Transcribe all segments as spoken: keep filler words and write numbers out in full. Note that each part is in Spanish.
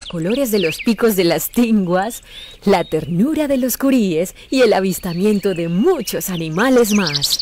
colores de los picos de las tinguas, la ternura de los curíes y el avistamiento de muchos animales más.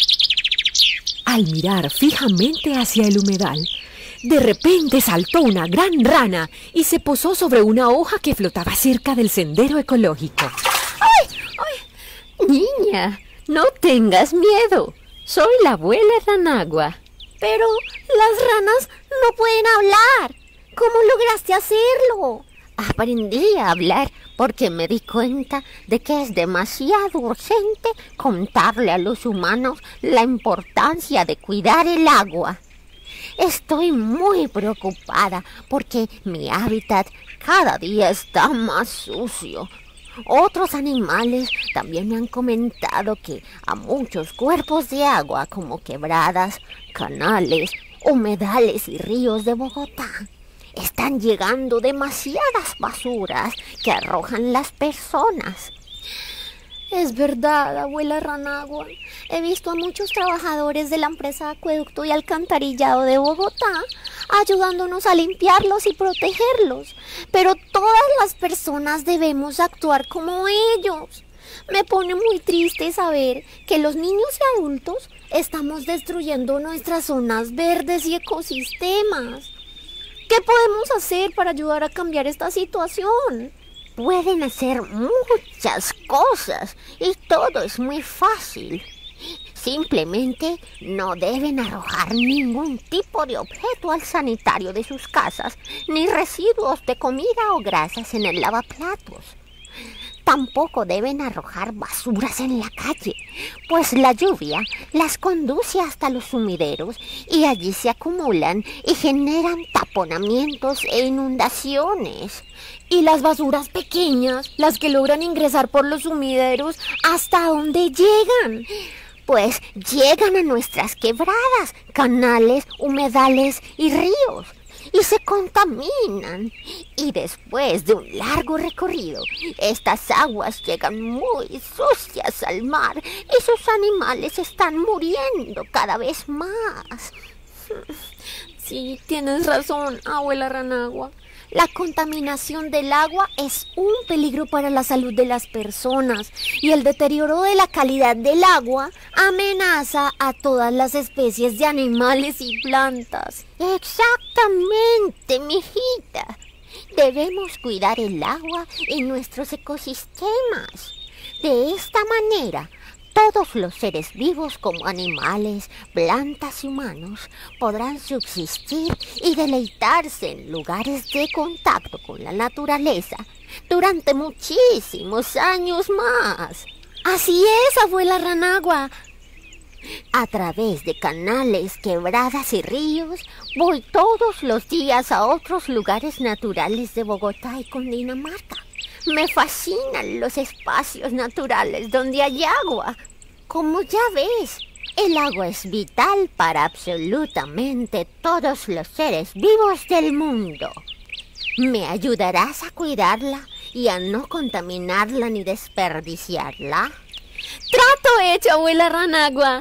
Al mirar fijamente hacia el humedal, de repente saltó una gran rana y se posó sobre una hoja que flotaba cerca del sendero ecológico. ¡Ay! ¡Ay! Niña, no tengas miedo. Soy la abuela Ranagua. Pero las ranas no pueden hablar. ¿Cómo lograste hacerlo? Aprendí a hablar porque me di cuenta de que es demasiado urgente contarle a los humanos la importancia de cuidar el agua. Estoy muy preocupada porque mi hábitat cada día está más sucio. Otros animales también me han comentado que a muchos cuerpos de agua como quebradas, canales, humedales y ríos de Bogotá están llegando demasiadas basuras que arrojan las personas. Es verdad, abuela Ranagua. He visto a muchos trabajadores de la empresa de acueducto y alcantarillado de Bogotá ayudándonos a limpiarlos y protegerlos. Pero todas las personas debemos actuar como ellos. Me pone muy triste saber que los niños y adultos estamos destruyendo nuestras zonas verdes y ecosistemas. ¿Qué podemos hacer para ayudar a cambiar esta situación? Pueden hacer muchas cosas y todo es muy fácil. Simplemente no deben arrojar ningún tipo de objeto al sanitario de sus casas, ni residuos de comida o grasas en el lavaplatos. Tampoco deben arrojar basuras en la calle, pues la lluvia las conduce hasta los sumideros y allí se acumulan y generan taponamientos e inundaciones. Y las basuras pequeñas, las que logran ingresar por los sumideros, ¿hasta dónde llegan? Pues llegan a nuestras quebradas, canales, humedales y ríos. Y se contaminan. Y después de un largo recorrido, estas aguas llegan muy sucias al mar y sus animales están muriendo cada vez más. Sí, tienes razón, abuela Ranagua. La contaminación del agua es un peligro para la salud de las personas y el deterioro de la calidad del agua amenaza a todas las especies de animales y plantas. Exactamente, mijita. Debemos cuidar el agua y nuestros ecosistemas. De esta manera, todos los seres vivos como animales, plantas y humanos podrán subsistir y deleitarse en lugares de contacto con la naturaleza durante muchísimos años más. Así es, abuela Ranagua. A través de canales, quebradas y ríos, voy todos los días a otros lugares naturales de Bogotá y Cundinamarca. Me fascinan los espacios naturales donde hay agua. Como ya ves, el agua es vital para absolutamente todos los seres vivos del mundo. ¿Me ayudarás a cuidarla y a no contaminarla ni desperdiciarla? ¡Trato hecho, abuela Ranagua!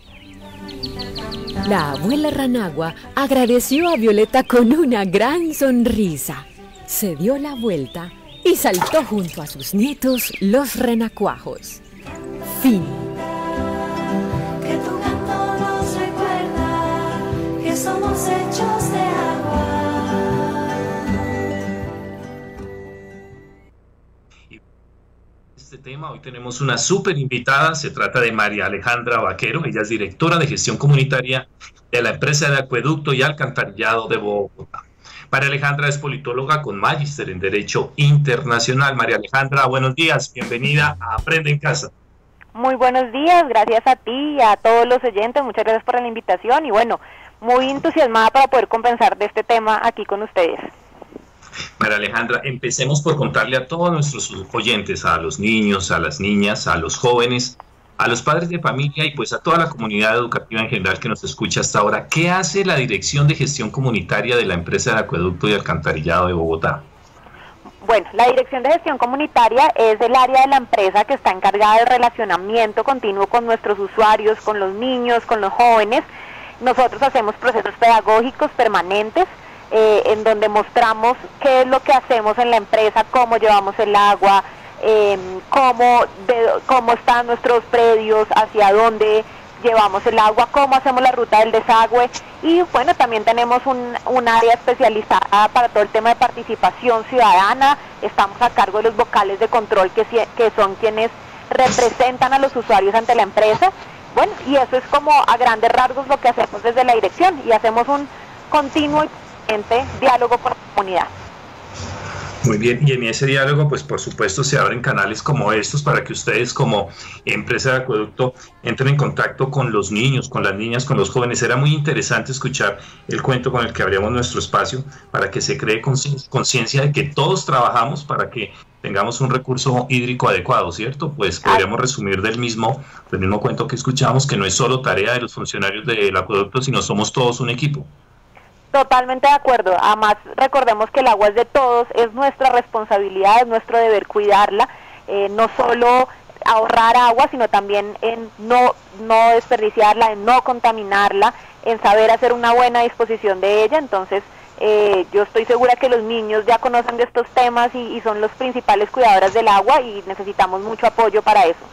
La abuela Ranagua agradeció a Violeta con una gran sonrisa. Se dio la vuelta y saltó junto a sus nietos, los renacuajos. Fin. Que tu canto nos recuerda que somos hechos de agua. Este tema, hoy tenemos una súper invitada, se trata de María Alejandra Vaquero, ella es directora de gestión comunitaria de la empresa de acueducto y alcantarillado de Bogotá. María Alejandra es politóloga con magíster en Derecho Internacional. María Alejandra, buenos días, bienvenida a Aprende en Casa. Muy buenos días, gracias a ti y a todos los oyentes, muchas gracias por la invitación y bueno, muy entusiasmada para poder conversar de este tema aquí con ustedes. María Alejandra, empecemos por contarle a todos nuestros oyentes, a los niños, a las niñas, a los jóvenes, a los padres de familia y pues a toda la comunidad educativa en general que nos escucha hasta ahora, ¿qué hace la Dirección de Gestión Comunitaria de la empresa de acueducto y alcantarillado de Bogotá? Bueno, la Dirección de Gestión Comunitaria es el área de la empresa que está encargada del relacionamiento continuo con nuestros usuarios, con los niños, con los jóvenes. Nosotros hacemos procesos pedagógicos permanentes, eh, en donde mostramos qué es lo que hacemos en la empresa, cómo llevamos el agua, eh, cómo, de, cómo están nuestros predios, hacia dónde llevamos el agua, cómo hacemos la ruta del desagüe, y bueno, también tenemos un, un área especializada para todo el tema de participación ciudadana. Estamos a cargo de los vocales de control, que, que son quienes representan a los usuarios ante la empresa. Bueno, y eso es como a grandes rasgos lo que hacemos desde la dirección, y hacemos un continuo y permanente diálogo con la comunidad. Muy bien, y en ese diálogo, pues por supuesto se abren canales como estos para que ustedes como empresa de acueducto entren en contacto con los niños, con las niñas, con los jóvenes. Era muy interesante escuchar el cuento con el que abrimos nuestro espacio para que se cree conciencia de que todos trabajamos para que tengamos un recurso hídrico adecuado, ¿cierto? Pues podríamos resumir del mismo, del mismo cuento que escuchamos, que no es solo tarea de los funcionarios del acueducto, sino somos todos un equipo. Totalmente de acuerdo. Además, recordemos que el agua es de todos, es nuestra responsabilidad, es nuestro deber cuidarla, eh, no solo ahorrar agua, sino también en no, no desperdiciarla, en no contaminarla, en saber hacer una buena disposición de ella. Entonces, eh, yo estoy segura que los niños ya conocen de estos temas y, y son los principales cuidadores del agua, y necesitamos mucho apoyo para eso.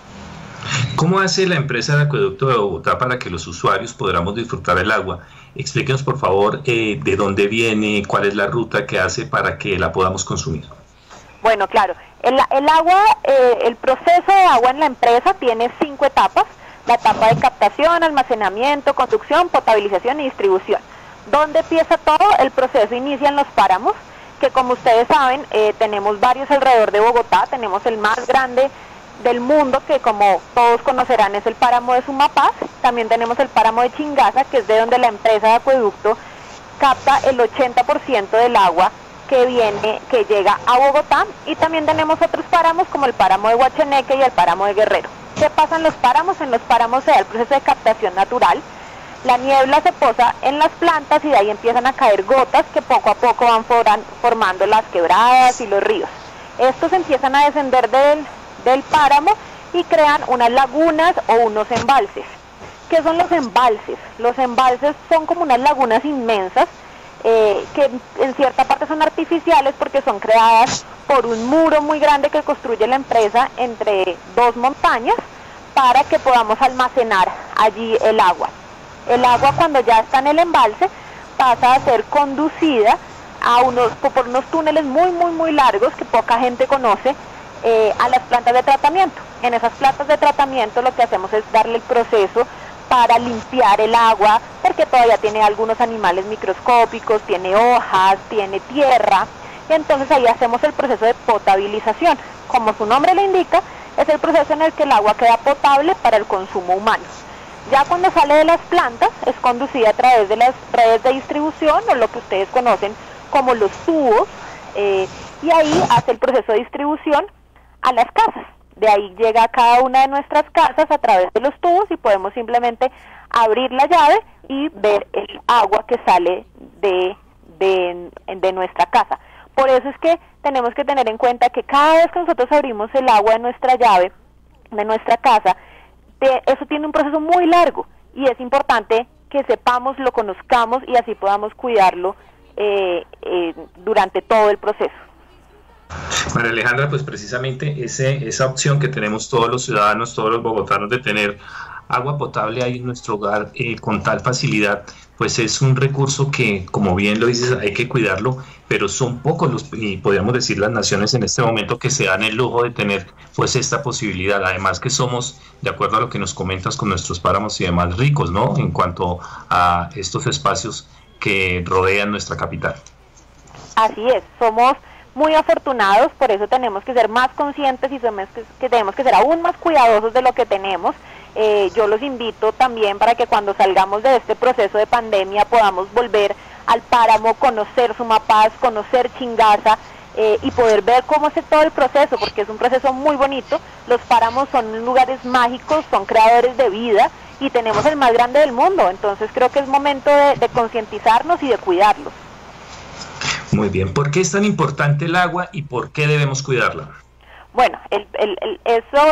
¿Cómo hace la empresa de acueducto de Bogotá para que los usuarios podamos disfrutar el agua? Explíquenos, por favor, eh, de dónde viene, cuál es la ruta que hace para que la podamos consumir. Bueno, claro, el, el agua, eh, el proceso de agua en la empresa tiene cinco etapas: la etapa de captación, almacenamiento, conducción, potabilización y distribución. ¿Dónde empieza todo? El proceso inicia en los páramos, que como ustedes saben, eh, tenemos varios alrededor de Bogotá. Tenemos el más grande del mundo, que como todos conocerán es el páramo de Sumapaz. También tenemos el páramo de Chingaza, que es de donde la empresa de acueducto capta el ochenta por ciento del agua que viene, que llega a Bogotá. Y también tenemos otros páramos como el páramo de Huacheneque y el páramo de Guerrero. ¿Qué pasa en los páramos? En los páramos se da el proceso de captación natural. La niebla se posa en las plantas y de ahí empiezan a caer gotas que poco a poco van formando las quebradas y los ríos. Estos empiezan a descender del del páramo y crean unas lagunas o unos embalses. ¿Qué son los embalses? Los embalses son como unas lagunas inmensas, eh, que en cierta parte son artificiales porque son creadas por un muro muy grande que construye la empresa entre dos montañas para que podamos almacenar allí el agua. El agua, cuando ya está en el embalse, pasa a ser conducida a unos, por unos túneles muy muy muy largos que poca gente conoce, Eh, a las plantas de tratamiento. En esas plantas de tratamiento lo que hacemos es darle el proceso para limpiar el agua, porque todavía tiene algunos animales microscópicos, tiene hojas, tiene tierra, y entonces ahí hacemos el proceso de potabilización. Como su nombre le indica, es el proceso en el que el agua queda potable para el consumo humano. Ya cuando sale de las plantas, es conducida a través de las redes de distribución, o lo que ustedes conocen como los tubos, eh, y ahí hace el proceso de distribución a las casas. De ahí llega a cada una de nuestras casas a través de los tubos, y podemos simplemente abrir la llave y ver el agua que sale de, de, de nuestra casa. Por eso es que tenemos que tener en cuenta que cada vez que nosotros abrimos el agua de nuestra llave, de nuestra casa, de, eso tiene un proceso muy largo, y es importante que sepamos, lo conozcamos, y así podamos cuidarlo eh, eh, durante todo el proceso. María Alejandra, pues precisamente ese, esa opción que tenemos todos los ciudadanos, todos los bogotanos, de tener agua potable ahí en nuestro hogar eh, con tal facilidad, pues es un recurso que, como bien lo dices, hay que cuidarlo, pero son pocos los, y podríamos decir las naciones en este momento, que se dan el lujo de tener pues esta posibilidad. Además que somos, de acuerdo a lo que nos comentas, con nuestros páramos y demás, ricos, ¿no?, en cuanto a estos espacios que rodean nuestra capital. Así es, somos muy afortunados, por eso tenemos que ser más conscientes y somos que, que tenemos que ser aún más cuidadosos de lo que tenemos. Eh, yo los invito también para que cuando salgamos de este proceso de pandemia podamos volver al páramo, conocer Sumapaz, conocer Chingaza, eh, y poder ver cómo es todo el proceso, porque es un proceso muy bonito. Los páramos son lugares mágicos, son creadores de vida, y tenemos el más grande del mundo. Entonces creo que es momento de, de concientizarnos y de cuidarlos. Muy bien, ¿por qué es tan importante el agua y por qué debemos cuidarla? Bueno, el, el, el, eso es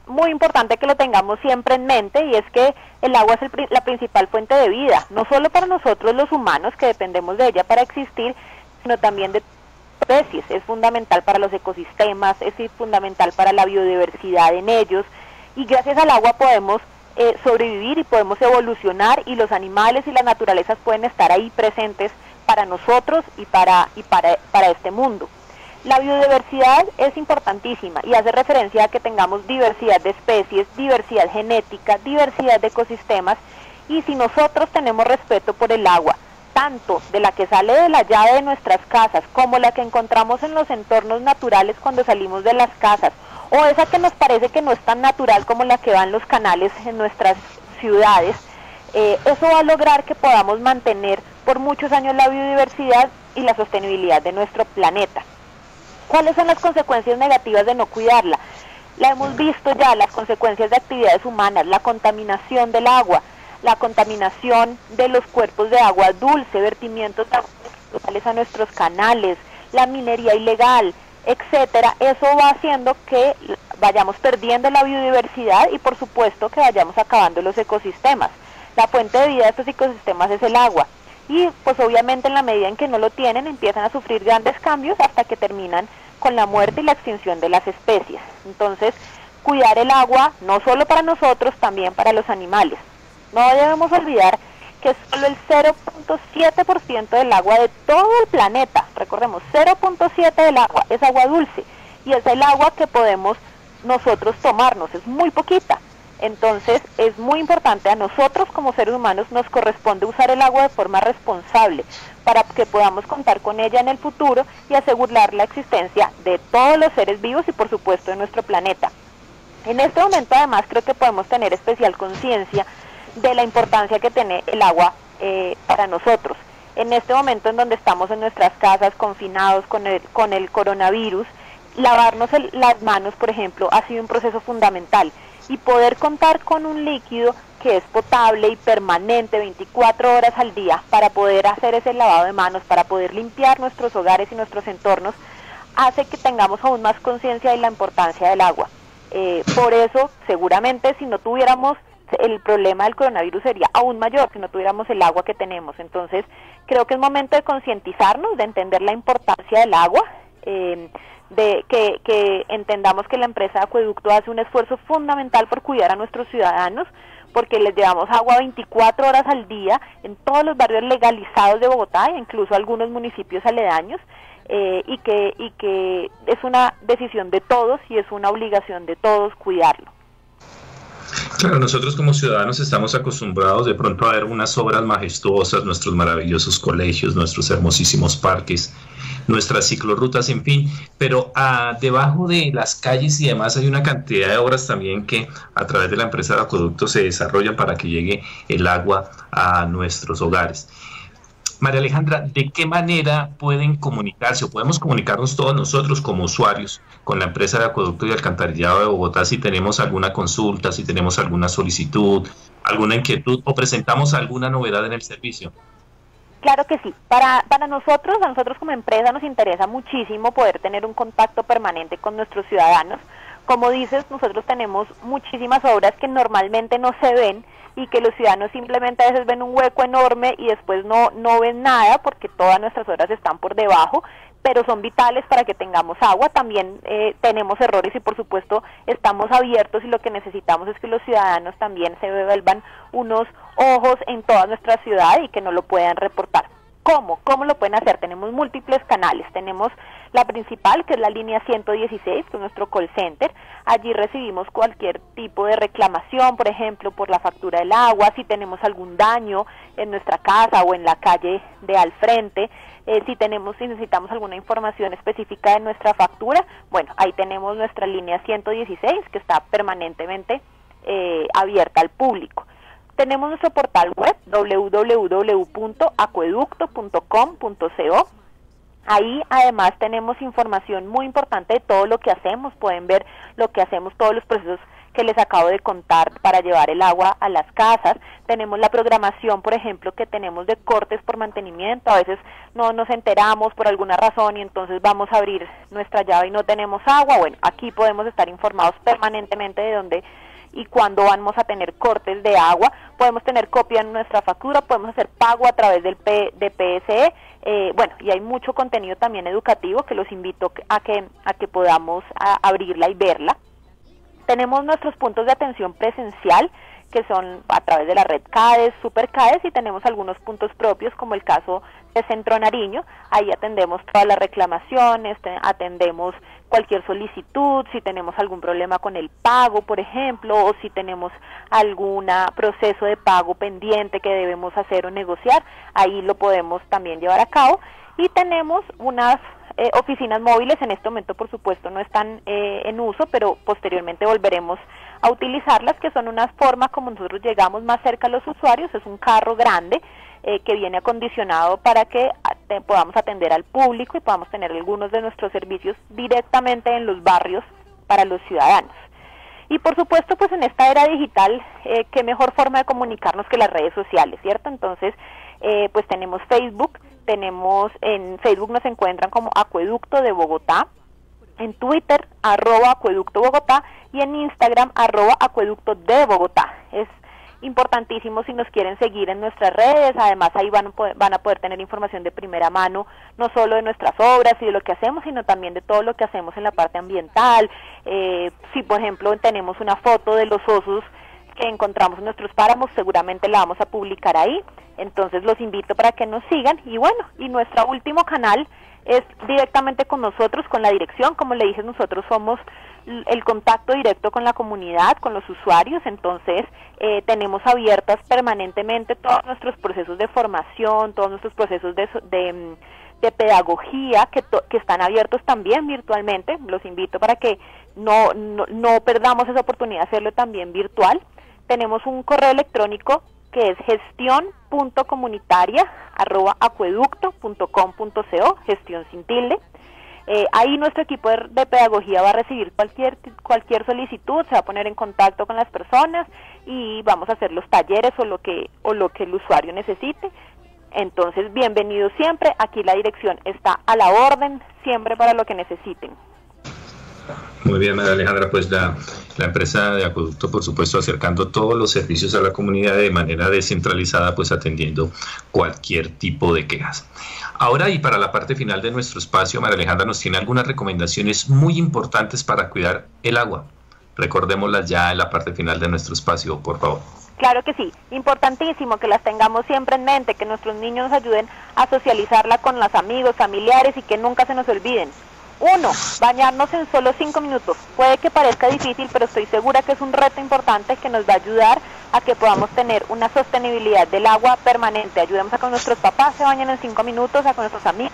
muy importante que lo tengamos siempre en mente, y es que el agua es el, la principal fuente de vida, no solo para nosotros los humanos que dependemos de ella para existir, sino también de especies. Es fundamental para los ecosistemas, es fundamental para la biodiversidad en ellos, y gracias al agua podemos eh, sobrevivir y podemos evolucionar, y los animales y las naturalezas pueden estar ahí presentes para nosotros y para, y para, para este mundo. La biodiversidad es importantísima y hace referencia a que tengamos diversidad de especies, diversidad genética, diversidad de ecosistemas, y si nosotros tenemos respeto por el agua, tanto de la que sale de la llave de nuestras casas, como la que encontramos en los entornos naturales cuando salimos de las casas, o esa que nos parece que no es tan natural como la que va en los canales en nuestras ciudades, eh, eso va a lograr que podamos mantener por muchos años la biodiversidad y la sostenibilidad de nuestro planeta. ¿Cuáles son las consecuencias negativas de no cuidarla? La hemos visto ya, las consecuencias de actividades humanas, la contaminación del agua, la contaminación de los cuerpos de agua dulce, vertimientos de agua a nuestros canales, la minería ilegal, etcétera. Eso va haciendo que vayamos perdiendo la biodiversidad y por supuesto que vayamos acabando los ecosistemas. La fuente de vida de estos ecosistemas es el agua. Y pues obviamente en la medida en que no lo tienen empiezan a sufrir grandes cambios hasta que terminan con la muerte y la extinción de las especies. Entonces, cuidar el agua no solo para nosotros, también para los animales. No debemos olvidar que solo el cero punto siete por ciento del agua de todo el planeta, recordemos, cero punto siete del agua es agua dulce, y es el agua que podemos nosotros tomarnos, es muy poquita. Entonces es muy importante, a nosotros como seres humanos nos corresponde usar el agua de forma responsable para que podamos contar con ella en el futuro y asegurar la existencia de todos los seres vivos y por supuesto de nuestro planeta. En este momento además creo que podemos tener especial conciencia de la importancia que tiene el agua eh, para nosotros. En este momento en donde estamos en nuestras casas confinados con el, con el coronavirus, lavarnos el, las manos, por ejemplo, ha sido un proceso fundamental. Y poder contar con un líquido que es potable y permanente veinticuatro horas al día para poder hacer ese lavado de manos, para poder limpiar nuestros hogares y nuestros entornos, hace que tengamos aún más conciencia de la importancia del agua. Eh, por eso, seguramente, si no tuviéramos el problema del coronavirus sería aún mayor, si no tuviéramos el agua que tenemos. Entonces, creo que es momento de concientizarnos, de entender la importancia del agua, eh, de que, que entendamos que la empresa de Acueducto hace un esfuerzo fundamental por cuidar a nuestros ciudadanos, porque les llevamos agua veinticuatro horas al día en todos los barrios legalizados de Bogotá e incluso algunos municipios aledaños, eh, y que y que es una decisión de todos y es una obligación de todos cuidarlo. Claro, nosotros como ciudadanos estamos acostumbrados de pronto a ver unas obras majestuosas, nuestros maravillosos colegios, nuestros hermosísimos parques, nuestras ciclorrutas, en fin, pero ah, debajo de las calles y demás hay una cantidad de obras también que a través de la empresa de Acueducto se desarrollan para que llegue el agua a nuestros hogares. María Alejandra, ¿de qué manera pueden comunicarse o podemos comunicarnos todos nosotros como usuarios con la empresa de Acueducto y Alcantarillado de Bogotá si tenemos alguna consulta, si tenemos alguna solicitud, alguna inquietud o presentamos alguna novedad en el servicio? Claro que sí. Para, para nosotros, a nosotros como empresa nos interesa muchísimo poder tener un contacto permanente con nuestros ciudadanos. Como dices, nosotros tenemos muchísimas obras que normalmente no se ven y que los ciudadanos simplemente a veces ven un hueco enorme y después no, no ven nada porque todas nuestras obras están por debajo, pero son vitales para que tengamos agua. También eh, tenemos errores y por supuesto estamos abiertos y lo que necesitamos es que los ciudadanos también se vuelvan unos ojos en toda nuestra ciudad y que no lo puedan reportar. ¿Cómo? ¿Cómo lo pueden hacer? Tenemos múltiples canales. Tenemos la principal, que es la línea ciento dieciséis, que es nuestro call center. Allí recibimos cualquier tipo de reclamación, por ejemplo, por la factura del agua, si tenemos algún daño en nuestra casa o en la calle de al frente, eh, si tenemos, si necesitamos alguna información específica de nuestra factura, bueno, ahí tenemos nuestra línea ciento dieciséis, que está permanentemente eh, abierta al público. Tenemos nuestro portal web doble u doble u doble u punto acueducto punto com punto co. Ahí además tenemos información muy importante de todo lo que hacemos. Pueden ver lo que hacemos, todos los procesos que les acabo de contar para llevar el agua a las casas. Tenemos la programación, por ejemplo, que tenemos de cortes por mantenimiento. A veces no nos enteramos por alguna razón y entonces vamos a abrir nuestra llave y no tenemos agua. Bueno, aquí podemos estar informados permanentemente de dónde y cuándo vamos a tener cortes de agua. Podemos tener copia en nuestra factura, podemos hacer pago a través del P, de P S E. Eh, bueno, y hay mucho contenido también educativo que los invito a que, a que podamos a abrirla y verla. Tenemos nuestros puntos de atención presencial, que son a través de la red CADES, Super CADES, y tenemos algunos puntos propios, como el caso de Centro Nariño. Ahí atendemos todas las reclamaciones, atendemos cualquier solicitud, si tenemos algún problema con el pago, por ejemplo, o si tenemos algún proceso de pago pendiente que debemos hacer o negociar, ahí lo podemos también llevar a cabo. Y tenemos unas eh, oficinas móviles, en este momento por supuesto no están eh, en uso, pero posteriormente volveremos a utilizarlas, que son una forma como nosotros llegamos más cerca a los usuarios. Es un carro grande eh, que viene acondicionado para que te, podamos atender al público y podamos tener algunos de nuestros servicios directamente en los barrios para los ciudadanos. Y por supuesto, pues en esta era digital, eh, qué mejor forma de comunicarnos que las redes sociales, ¿cierto? Entonces, eh, pues tenemos Facebook, tenemos en Facebook nos encuentran como Acueducto de Bogotá, en Twitter, arroba Acueducto Bogotá, y en Instagram, arroba Acueducto de Bogotá. Es importantísimo si nos quieren seguir en nuestras redes. Además ahí van a poder, van a poder tener información de primera mano, no solo de nuestras obras y de lo que hacemos, sino también de todo lo que hacemos en la parte ambiental. Eh, si por ejemplo tenemos una foto de los osos que encontramos en nuestros páramos, seguramente la vamos a publicar ahí. Entonces los invito para que nos sigan. Y bueno, y nuestro último canal es directamente con nosotros, con la dirección. Como le dije, nosotros somos el contacto directo con la comunidad, con los usuarios. Entonces eh, tenemos abiertas permanentemente todos nuestros procesos de formación, todos nuestros procesos de, de, de pedagogía que, to, que están abiertos también virtualmente. Los invito para que no, no, no perdamos esa oportunidad de hacerlo también virtual. Tenemos un correo electrónico que es gestión punto comunitaria arroba acueducto punto com punto co, gestión sin tilde. Eh, ahí nuestro equipo de, de pedagogía va a recibir cualquier cualquier solicitud, se va a poner en contacto con las personas y vamos a hacer los talleres o lo que o lo que el usuario necesite. Entonces, bienvenidos siempre. Aquí la dirección está a la orden, siempre para lo que necesiten. Muy bien, María Alejandra, pues la, la empresa de Acueducto, por supuesto, acercando todos los servicios a la comunidad de manera descentralizada, pues atendiendo cualquier tipo de quejas. Ahora, y para la parte final de nuestro espacio, María Alejandra nos tiene algunas recomendaciones muy importantes para cuidar el agua. Recordémoslas ya en la parte final de nuestro espacio, por favor. Claro que sí, importantísimo que las tengamos siempre en mente, que nuestros niños nos ayuden a socializarla con los amigos, familiares y que nunca se nos olviden. Uno, bañarnos en solo cinco minutos. Puede que parezca difícil, pero estoy segura que es un reto importante que nos va a ayudar a que podamos tener una sostenibilidad del agua permanente. Ayudemos a que nuestros papás se bañen en cinco minutos, a que nuestros amigos.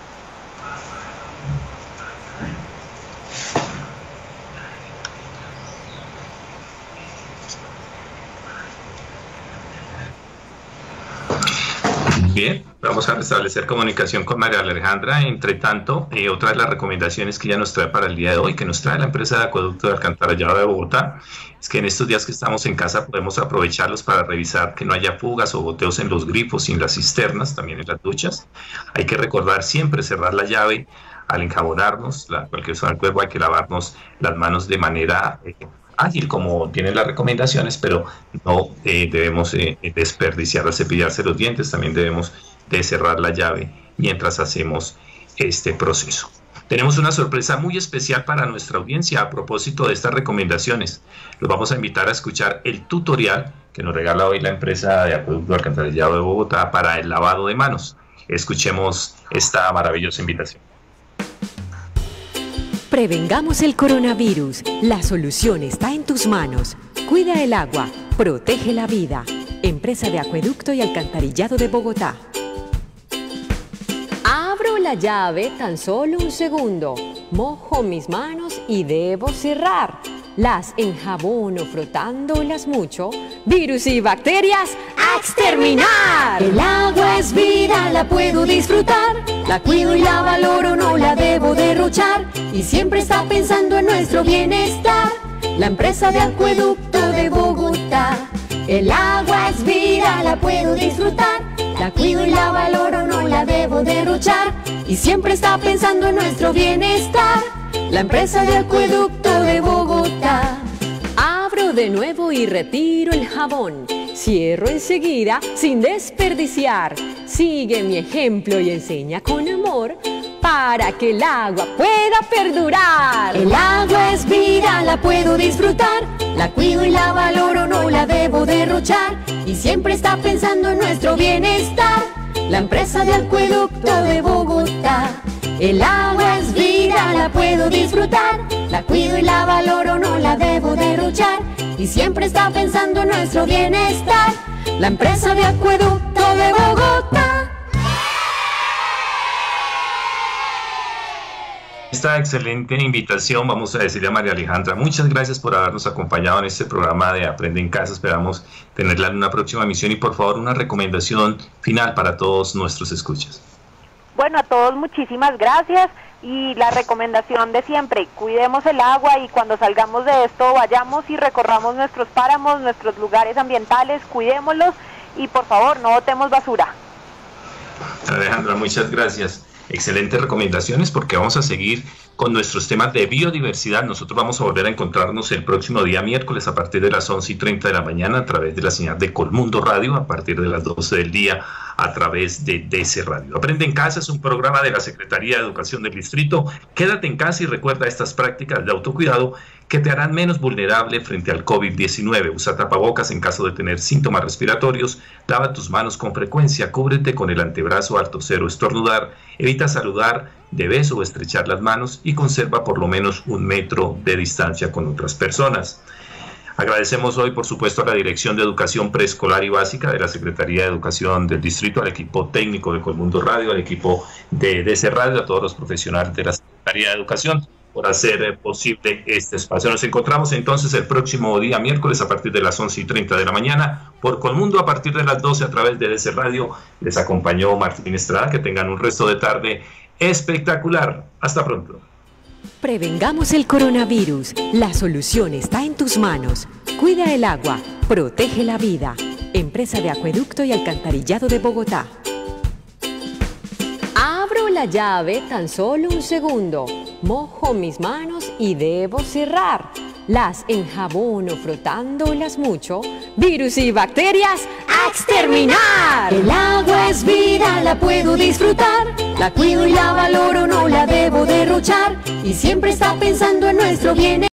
Bien, vamos a restablecer comunicación con María Alejandra. Entre tanto, eh, otra de las recomendaciones que ella nos trae para el día de hoy, que nos trae la empresa de Acueducto de Alcantarillado de Bogotá, es que en estos días que estamos en casa podemos aprovecharlos para revisar que no haya fugas o goteos en los grifos y en las cisternas, también en las duchas. Hay que recordar siempre cerrar la llave al enjabonarnos, la, cualquier zona del cuerpo hay que lavarnos las manos de manera eh, ágil, como tienen las recomendaciones, pero no eh, debemos eh, desperdiciar al cepillarse los dientes. También debemos de cerrar la llave mientras hacemos este proceso. Tenemos una sorpresa muy especial para nuestra audiencia a propósito de estas recomendaciones. Los vamos a invitar a escuchar el tutorial que nos regala hoy la empresa de Acueducto Alcantarillado de Bogotá para el lavado de manos. Escuchemos esta maravillosa invitación. Prevengamos el coronavirus. La solución está en tus manos. Cuida el agua, protege la vida. Empresa de Acueducto y Alcantarillado de Bogotá. Abro la llave tan solo un segundo. Mojo mis manos y debo cerrar. Las enjabono frotándolas mucho. Virus y bacterias a exterminar. El agua es vida, la puedo disfrutar. La cuido y la valoro, no la debo derrochar. Y siempre está pensando en nuestro bienestar. la empresa de acueducto de Bogotá. El agua es vida, la puedo disfrutar, la cuido y la valoro, no la debo derrochar, y siempre está pensando en nuestro bienestar. La empresa de acueducto de Bogotá. Abro de nuevo y retiro el jabón. Cierro enseguida sin desperdiciar. Sigue mi ejemplo y enseña con amor para que el agua pueda perdurar. El agua es vida, la puedo disfrutar, la cuido y la valoro, no la debo derrochar, y siempre está pensando en nuestro bienestar. La empresa de acueducto de Bogotá. El agua es vida, la puedo disfrutar, la cuido y la valoro, no la debo derrochar, y siempre está pensando en nuestro bienestar. La empresa de acueducto de Bogotá. Esta excelente invitación, vamos a decirle a María Alejandra, muchas gracias por habernos acompañado en este programa de Aprende en Casa. Esperamos tenerla en una próxima emisión y por favor una recomendación final para todos nuestros escuchas. Bueno, a todos muchísimas gracias y la recomendación de siempre, cuidemos el agua y cuando salgamos de esto vayamos y recorramos nuestros páramos, nuestros lugares ambientales, cuidémoslos y por favor no botemos basura. Alejandra, muchas gracias. Excelentes recomendaciones porque vamos a seguir con nuestros temas de biodiversidad. Nosotros vamos a volver a encontrarnos el próximo día miércoles a partir de las once y treinta de la mañana a través de la señal de Colmundo Radio, a partir de las doce del día a través de D C Radio. Aprende en Casa es un programa de la Secretaría de Educación del Distrito. Quédate en casa y recuerda estas prácticas de autocuidado que te harán menos vulnerable frente al COVID diecinueve. Usa tapabocas en caso de tener síntomas respiratorios, lava tus manos con frecuencia, cúbrete con el antebrazo al toser o estornudar, evita saludar de beso o estrechar las manos y conserva por lo menos un metro de distancia con otras personas. Agradecemos hoy, por supuesto, a la Dirección de Educación Preescolar y Básica de la Secretaría de Educación del Distrito, al equipo técnico de Colmundo Radio, al equipo de D C Radio, a todos los profesionales de la Secretaría de Educación por hacer posible este espacio. Nos encontramos entonces el próximo día miércoles a partir de las once y treinta de la mañana por Colmundo, a partir de las doce a través de D C Radio. Les acompañó Martín Estrada. Que tengan un resto de tarde espectacular. Hasta pronto. Prevengamos el coronavirus. La solución está en tus manos. Cuida el agua, protege la vida. Empresa de Acueducto y Alcantarillado de Bogotá. Abro la llave tan solo un segundo. Mojo mis manos y debo cerrar. Las enjabono frotándolas mucho. Virus y bacterias a exterminar. El agua es vida, la puedo disfrutar, la cuido y la valoro, no la debo derrochar, y siempre está pensando en nuestro bienestar.